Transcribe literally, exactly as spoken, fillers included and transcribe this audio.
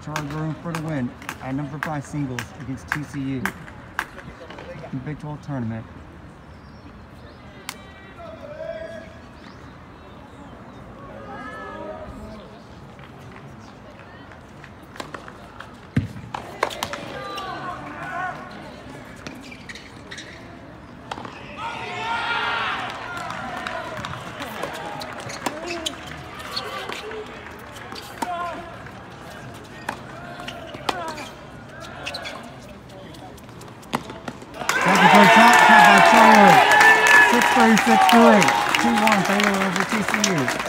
Charlie Broom for the win at number five singles against T C U in the Big twelve tournament. six thirty-six to eight. two one favor over T C U.